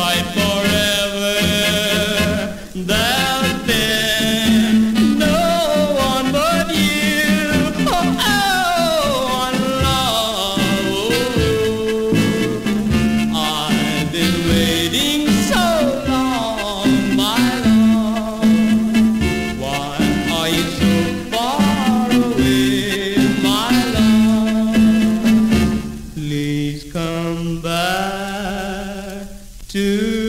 fight forever. There's been no one but you. Oh, oh, love. I've been waiting so long, my love. Why are you so far away, my love? Please come back to